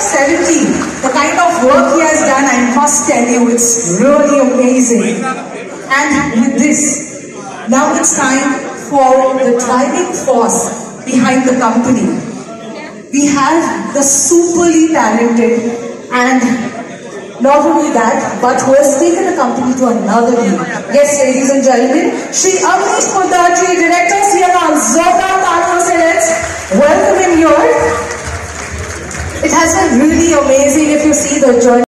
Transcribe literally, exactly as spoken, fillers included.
of seventeen, the kind of work he has done, I must tell you, it's really amazing. And with this, now it's time for the driving force behind the company. We have the superly talented and not only that, but who has taken the company to another level. Yes, ladies and gentlemen, Shri Amnish Poddar, Director C M R, Zoka Partners, let's welcome him here. It has been really amazing if you see the journey.